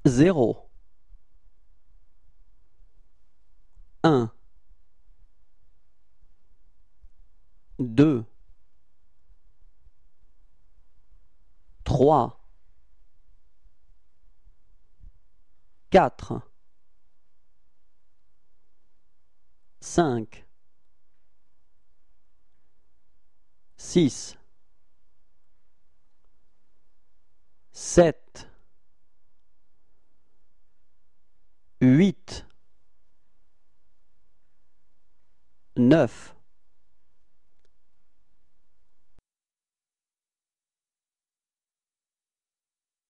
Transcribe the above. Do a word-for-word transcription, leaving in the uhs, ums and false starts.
zéro, un, deux, trois, quatre, cinq, six, sept, huit, neuf,